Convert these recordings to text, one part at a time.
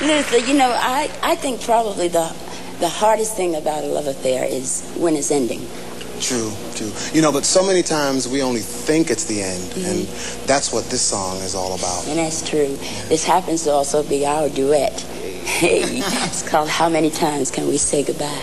Luther, you know, I think probably the hardest thing about a love affair is when it's ending. True. You know, but so many times we only think it's the end, and that's what this song is all about. And that's true. This happens to also be our duet. Hey, it's called How Many Times Can We Say Goodbye?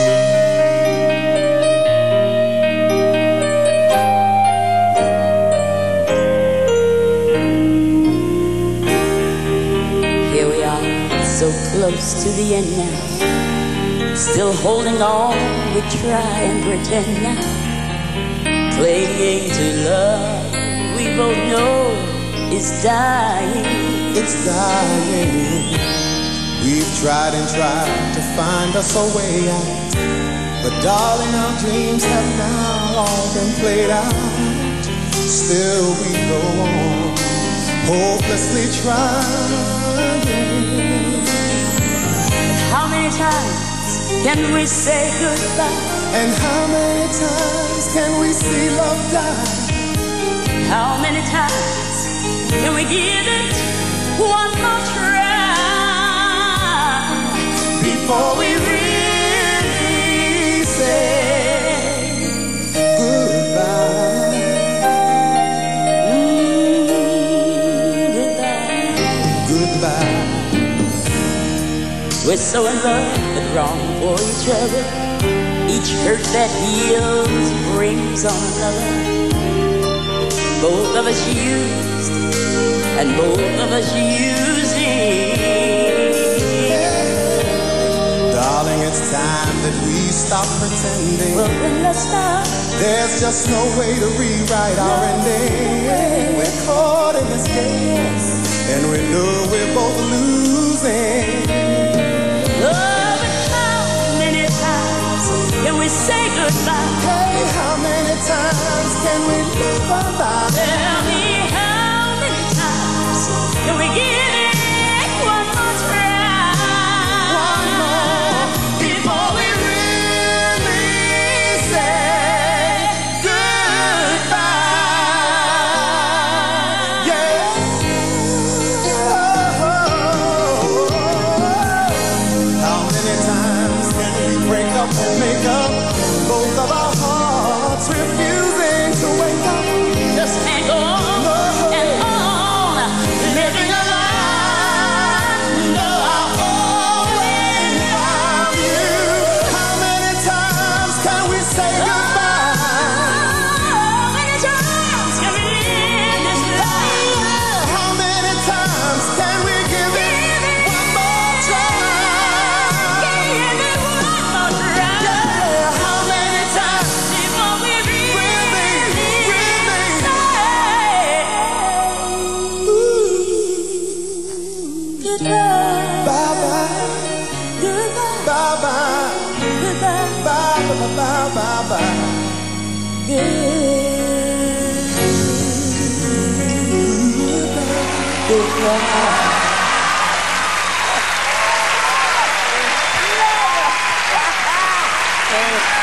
Here we are, so close to the end now. Still holding on, we try and pretend now. Clinging to love we both know is dying. It's dying. We've tried and tried to find us a way out, but darling, our dreams have now all been played out. Still we go on, hopelessly trying. How many times can we say goodbye? And how many times can we see love die? How many times can we give it one more try before we really say goodbye? Goodbye. We're so in love but wrong for each other. Each hurt that heals brings on another. Both of us used, and both of us using. Darling, it's time that we stop pretending. Well, then let's stop. There's just no way to rewrite our ending. We're caught in this game, and we know we're both losing. Can we say goodbye? Hey, how many times can we live our lives? Tell me how many times can we give it one more try? One more before we really say goodbye. Yeah. How many times can we break up and make up? Both of our hearts refusing to wake up. Just can't go on and on, living a life. No, I'll always love you. How many times can we say goodbye? How many times can we live this life? How many times can we give it one more try? Give it one more try. Yeah, how many times Before we really goodbye. bye-bye, Goodbye. bye-bye, Goodbye. bye-bye. Goodbye. Goodbye.